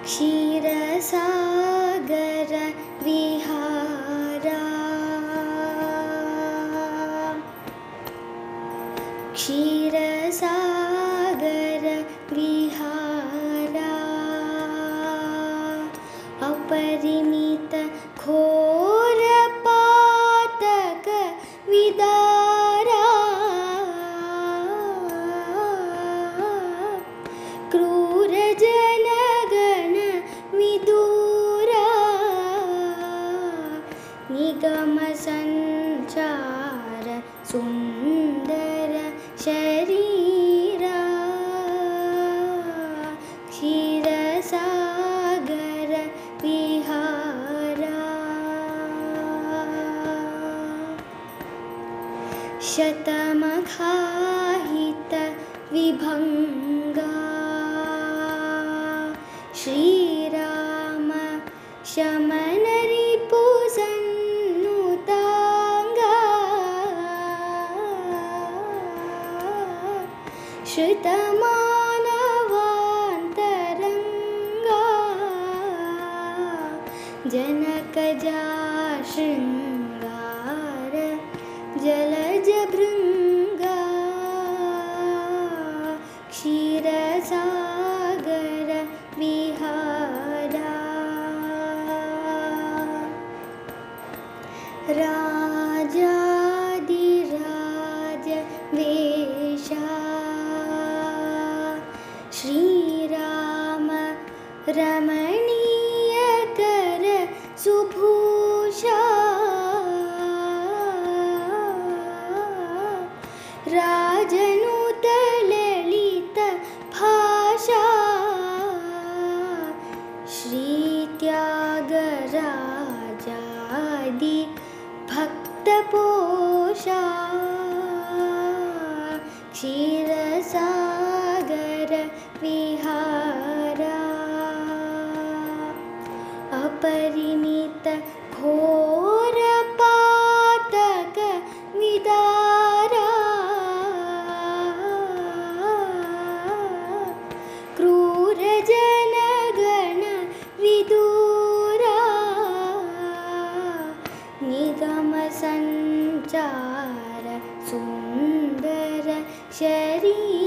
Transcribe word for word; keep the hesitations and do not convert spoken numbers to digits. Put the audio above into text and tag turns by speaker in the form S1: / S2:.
S1: क्षीरसागर विहारा क्षीरसागर विहारा अपरिमित घोर पातक विदारा क्रूर जनगण विदूरा निगम संचार सुंदर शरीरा क्षीरसागर विहारा शतमखाहित विभंगा श्रीराम शमन रिपुसन्नुतांगा श्रुतमानवान्तरंगा जनकजा शृंगार जलज भृंगा क्षीरसागर विहारा राजाधिराज वेशा श्रीराम रमणीय कर सुभूषा राजनुत ललित भाषा श्री त्यागराजादि भक्तपोषा क्षीरसागर विहारा अपरिमित घोर पातक विदारा क्रूर जनगण विदूरा निगम संचार सुंदर शरीरा